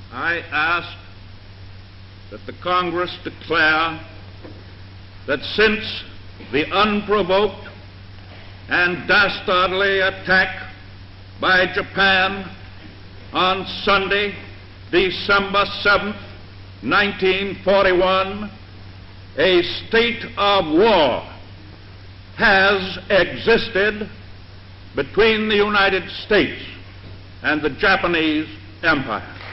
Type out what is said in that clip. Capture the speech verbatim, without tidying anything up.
I ask that the Congress declare that since the unprovoked and dastardly attack by Japan on Sunday, December seventh, nineteen forty-one, a state of war has existed between the United States and the Japanese Empire.